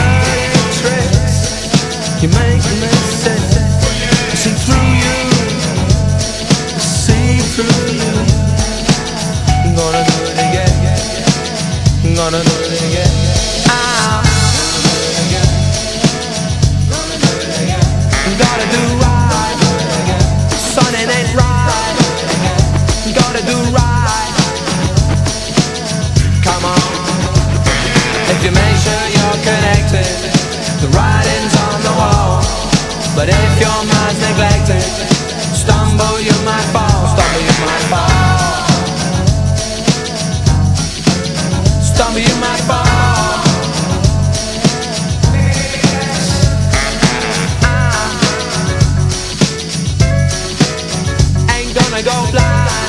dirty tricks. You make me sick. See through you, see through you. I'm gonna do it again. I'm gonna do it again. I'm gonna do right. Son, it ain't right. I'm gonna do right. Come on. If you make sure you're connected, the writing's on the wall. But if your mind's neglected, stumble you might fall. Stumble you might fall. Stumble you might fall. I ain't gonna go blind.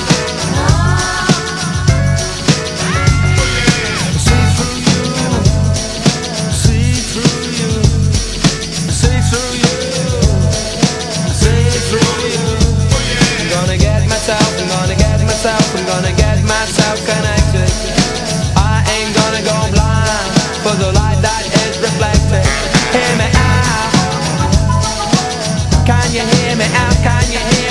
See through you, see through you, see through you, see through you. I'm gonna get myself, I'm gonna get myself, I'm gonna get myself connected. I ain't gonna go blind for the light that is reflected. Hear me out. Can you hear me out? Can you hear